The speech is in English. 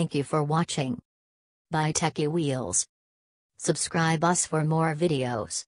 Thank you for watching. Bye Techie Wheels. Subscribe us for more videos.